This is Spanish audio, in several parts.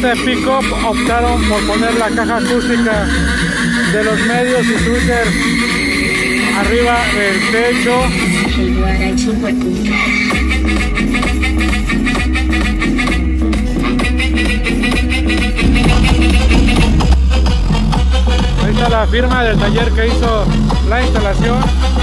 este pick-up optaron por poner la caja acústica de los medios y Twitter arriba del techo. Ahí está la firma del taller que hizo la instalación.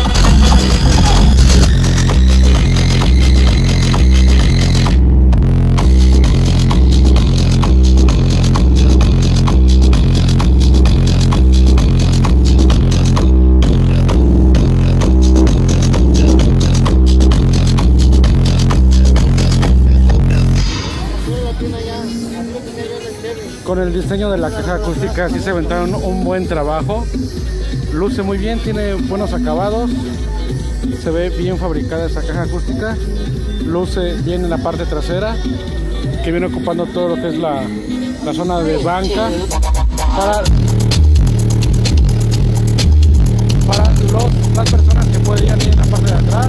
Con el diseño de la caja acústica sí se aventaron un buen trabajo. Luce muy bien, tiene buenos acabados. Se ve bien fabricada esta caja acústica. Luce bien en la parte trasera, que viene ocupando todo lo que es la zona de banca. Para las personas que pueden ir en la parte de atrás.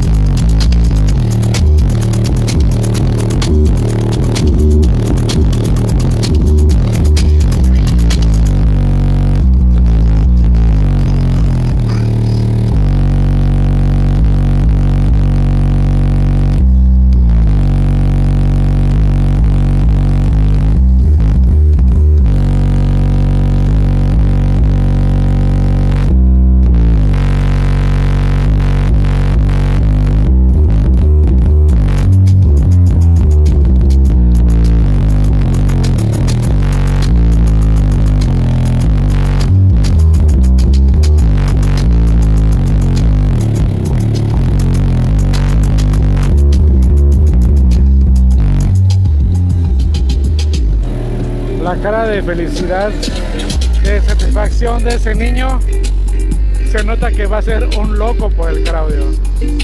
La cara de felicidad, de satisfacción de ese niño, se nota que va a ser un loco por el Claudio.